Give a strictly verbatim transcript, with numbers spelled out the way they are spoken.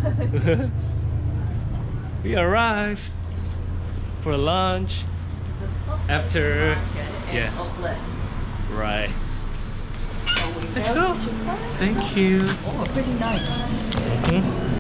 We arrived for lunch after yeah Oakland. right. So we Let's go go. to Paris. Thank you. Oh, pretty nice. Mhm.